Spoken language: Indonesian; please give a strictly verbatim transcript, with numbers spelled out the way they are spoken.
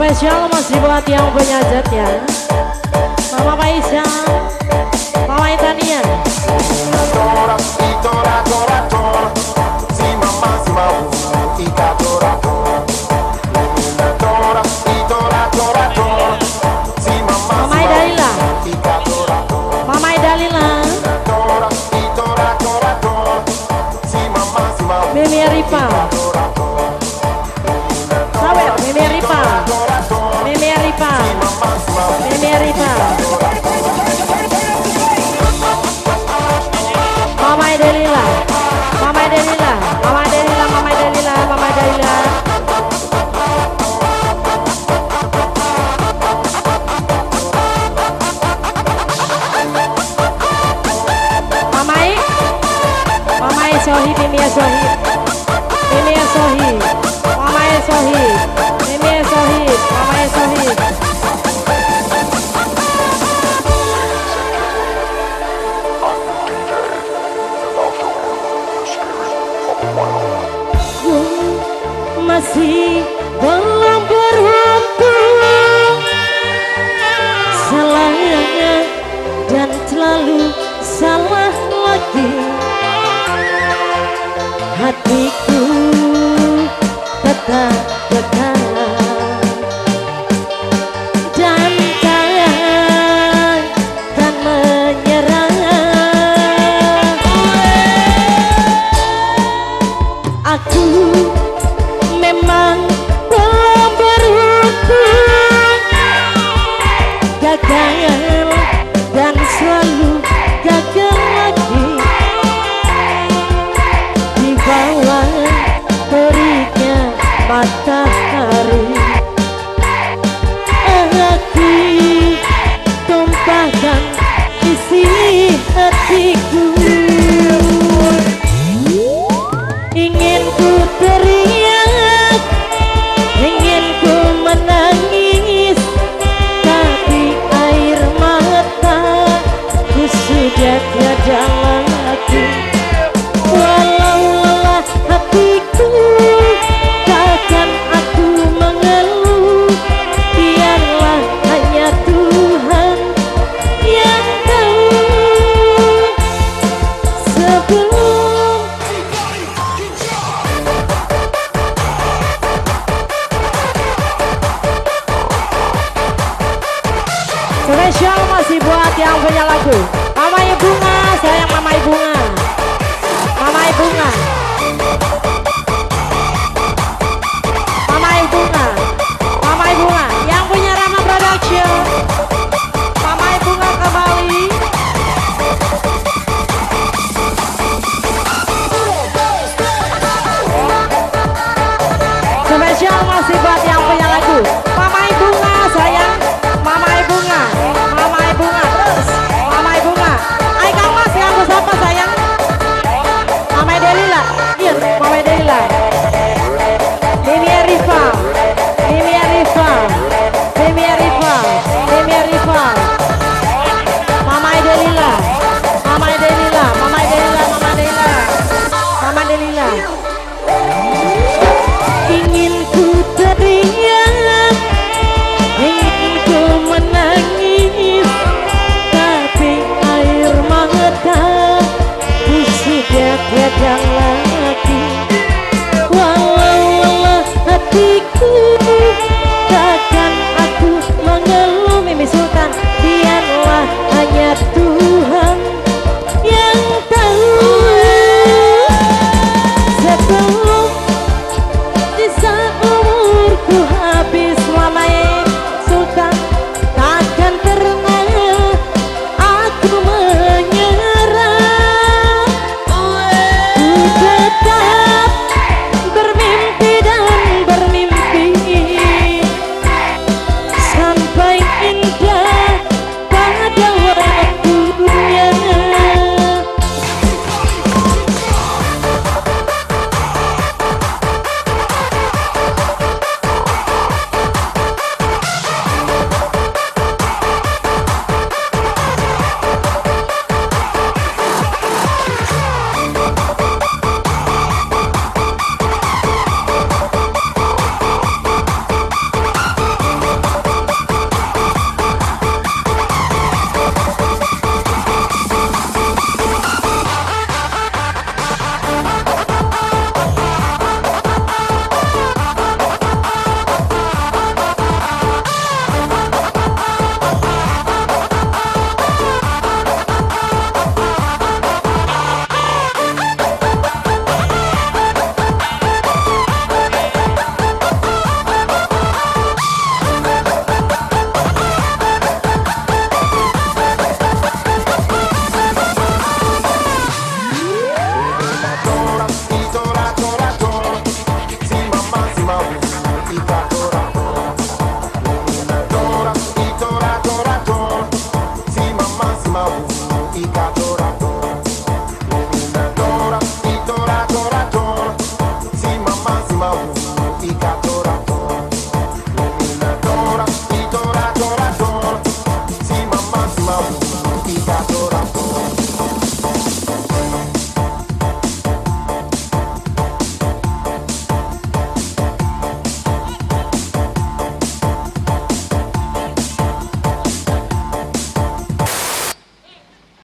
Spesial masih buat yang punya jet ya. Mama Paisha, Mama Itania. Mama Idalila, Mama Idalila. Mimi Ripa, Sawer, Mimi Ripa, Mimi Ripa, Mimi Ripa. Mama Idalila, Mama Idalila, Mama Idalila, Mama Idalila, Mama Idalila. Mamai, Mamai Sohib, Mimi Sohib, Mimi Sohib, Mamai Sohib, Mimi Sohib, Mamai Sohib. Masih belum beruntung, salahnya dan selalu salah lagi. Hatiku tetap tekan dan takkan menyerah. Aku memang belum beruntung, gagal dan selalu gagal lagi. Di bawah teriknya matahari, aku tumpahkan isi hatiku. Ingin ku teriak, ingin ku menangis, tapi air mataku sudah tiada lagi. Walau lelah hatiku, takkan aku mengeluh. Biarlah hanya Tuhan yang tahu. Sebelum spesial masih buat yang punya lagu.